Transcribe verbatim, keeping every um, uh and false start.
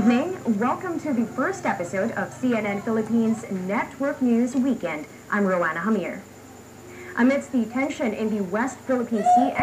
evening. Welcome to the first episode of C N N Philippines Network News Weekend. I'm Roanna. Amidst the tension in the West Philippine Sea